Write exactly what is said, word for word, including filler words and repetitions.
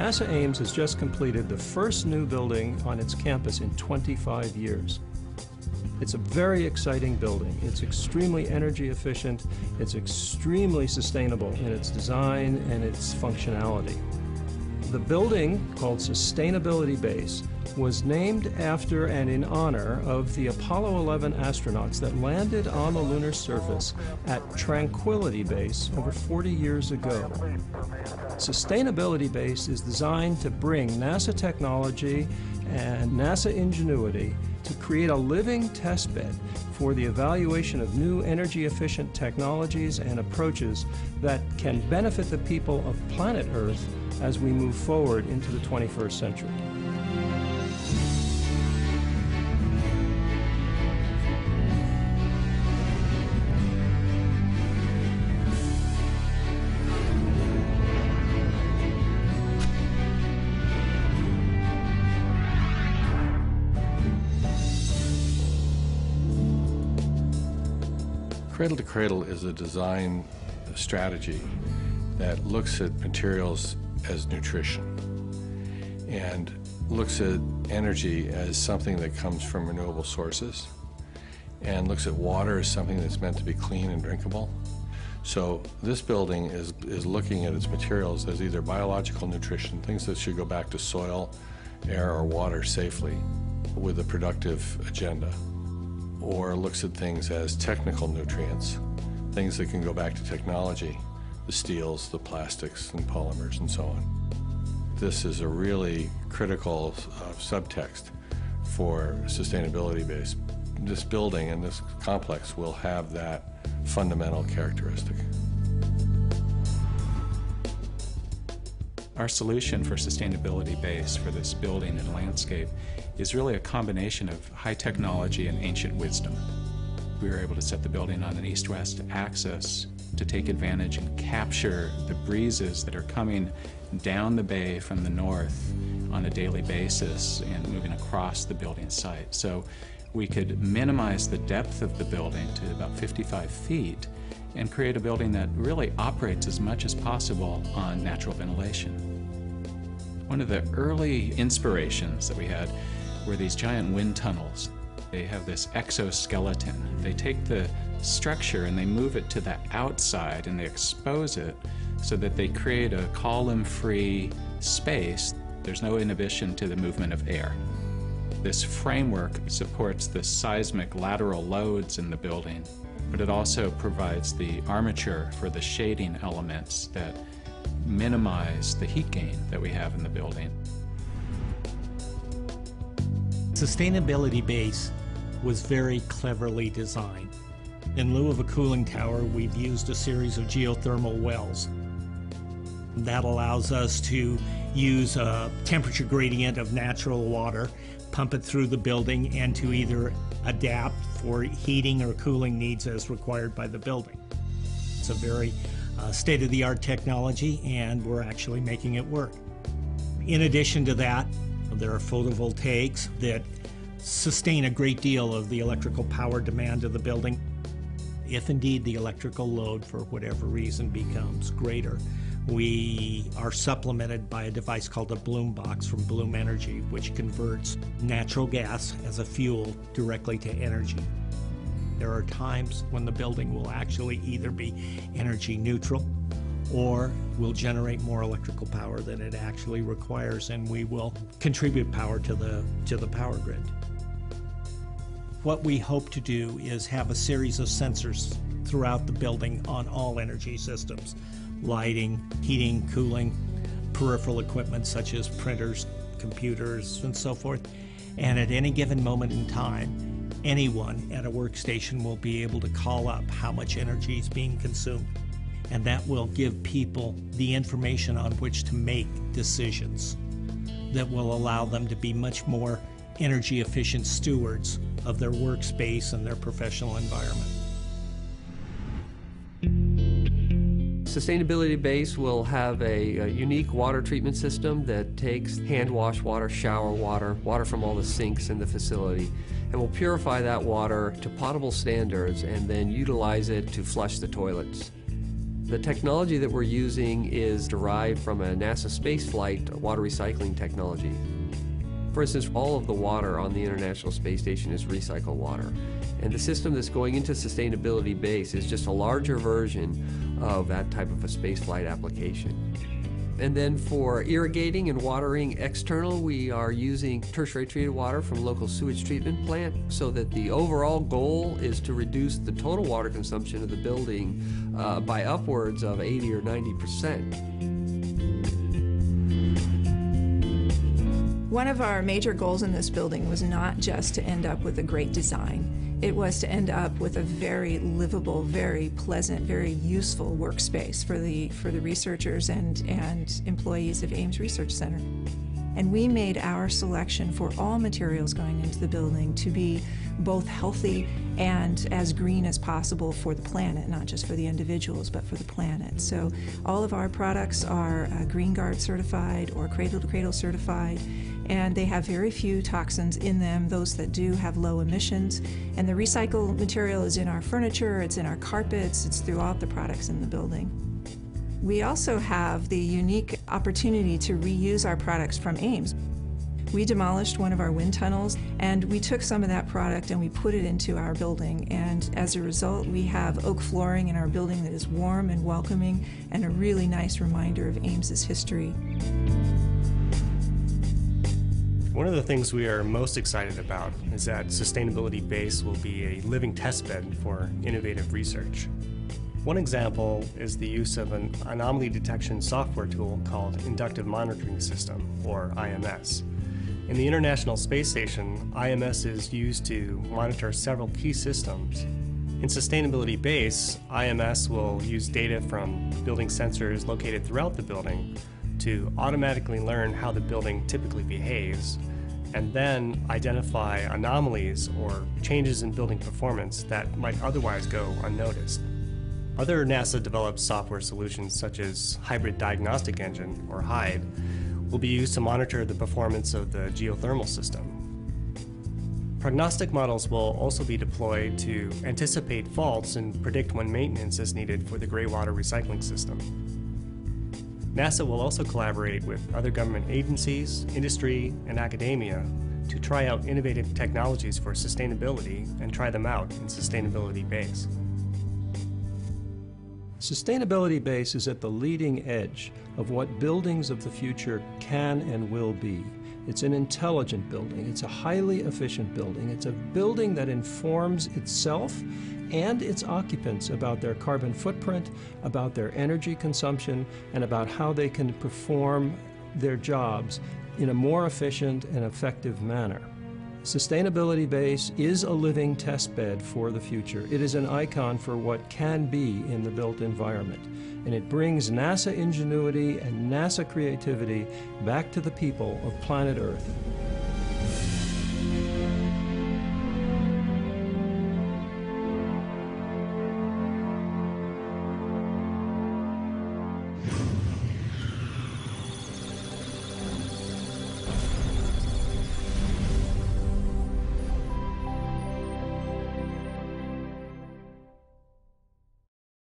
NASA Ames has just completed the first new building on its campus in twenty-five years. It's a very exciting building. It's extremely energy efficient. It's extremely sustainable in its design and its functionality. The building, called Sustainability Base, was named after and in honor of the Apollo eleven astronauts that landed on the lunar surface at Tranquility Base over forty years ago. Sustainability Base is designed to bring NASA technology and NASA ingenuity to create a living testbed for the evaluation of new energy-efficient technologies and approaches that can benefit the people of planet Earth as we move forward into the twenty-first century. Cradle to Cradle is a design strategy that looks at materials as nutrition and looks at energy as something that comes from renewable sources and looks at water as something that's meant to be clean and drinkable. So this building is, is looking at its materials as either biological nutrition, things that should go back to soil, air, or water safely with a productive agenda, or looks at things as technical nutrients, things that can go back to technology, the steels, the plastics, and polymers, and so on. This is a really critical uh, subtext for sustainability base. This building and this complex will have that fundamental characteristic. Our solution for sustainability base for this building and landscape is really a combination of high technology and ancient wisdom. We were able to set the building on an east-west axis to take advantage and capture the breezes that are coming down the bay from the north on a daily basis and moving across the building site. So we could minimize the depth of the building to about fifty-five feet and create a building that really operates as much as possible on natural ventilation. One of the early inspirations that we had were these giant wind tunnels. They have this exoskeleton. They take the structure and they move it to the outside and they expose it so that they create a column-free space. There's no inhibition to the movement of air. This framework supports the seismic lateral loads in the building, but it also provides the armature for the shading elements that minimize the heat gain that we have in the building. Sustainability Base was very cleverly designed. In lieu of a cooling tower, we've used a series of geothermal wells. That allows us to use a temperature gradient of natural water, pump it through the building, and to either adapt for heating or cooling needs as required by the building. It's a very uh, state-of-the-art technology, and we're actually making it work. In addition to that, there are photovoltaics that sustain a great deal of the electrical power demand of the building. If indeed the electrical load, for whatever reason, becomes greater, we are supplemented by a device called a Bloom Box from Bloom Energy, which converts natural gas as a fuel directly to energy. There are times when the building will actually either be energy neutral or will generate more electrical power than it actually requires, and we will contribute power to the, to the power grid. What we hope to do is have a series of sensors throughout the building on all energy systems: lighting, heating, cooling, peripheral equipment such as printers, computers, and so forth. And at any given moment in time, anyone at a workstation will be able to call up how much energy is being consumed. And that will give people the information on which to make decisions that will allow them to be much more energy efficient stewards of their workspace and their professional environment. Sustainability Base will have a, a unique water treatment system that takes hand wash water, shower water, water from all the sinks in the facility, and will purify that water to potable standards and then utilize it to flush the toilets. The technology that we're using is derived from a NASA spaceflight water recycling technology. For instance, all of the water on the International Space Station is recycled water. And the system that's going into sustainability base is just a larger version of that type of a spaceflight application. And then for irrigating and watering external, we are using tertiary treated water from local sewage treatment plant, so that the overall goal is to reduce the total water consumption of the building uh, by upwards of eighty or ninety percent. One of our major goals in this building was not just to end up with a great design. It was to end up with a very livable, very pleasant, very useful workspace for the, for the researchers and, and employees of Ames Research Center. And we made our selection for all materials going into the building to be both healthy and as green as possible for the planet, not just for the individuals, but for the planet. So all of our products are uh, Green Guard certified or Cradle to Cradle certified, and they have very few toxins in them. Those that do have low emissions. And the recycled material is in our furniture, it's in our carpets, it's throughout the products in the building. We also have the unique opportunity to reuse our products from Ames. We demolished one of our wind tunnels, and we took some of that product and we put it into our building. And as a result, we have oak flooring in our building that is warm and welcoming and a really nice reminder of Ames's history. One of the things we are most excited about is that Sustainability Base will be a living testbed for innovative research. One example is the use of an anomaly detection software tool called Inductive Monitoring System, or I M S. In the International Space Station, I M S is used to monitor several key systems. In Sustainability Base, I M S will use data from building sensors located throughout the building to automatically learn how the building typically behaves, and then identify anomalies or changes in building performance that might otherwise go unnoticed. Other NASA-developed software solutions, such as Hybrid Diagnostic Engine, or HYDE, will be used to monitor the performance of the geothermal system. Prognostic models will also be deployed to anticipate faults and predict when maintenance is needed for the gray water recycling system. NASA will also collaborate with other government agencies, industry, and academia to try out innovative technologies for sustainability and try them out in Sustainability Base. Sustainability Base is at the leading edge of what buildings of the future can and will be. It's an intelligent building. It's a highly efficient building. It's a building that informs itself and its occupants about their carbon footprint, about their energy consumption, and about how they can perform their jobs in a more efficient and effective manner. Sustainability Base is a living test bed for the future. It is an icon for what can be in the built environment. And it brings NASA ingenuity and NASA creativity back to the people of planet Earth.